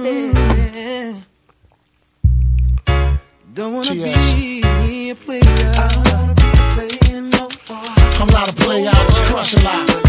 Yeah. Don't wanna be a player. I don't wanna be a player no more. I'm not a player, I just crush a lot.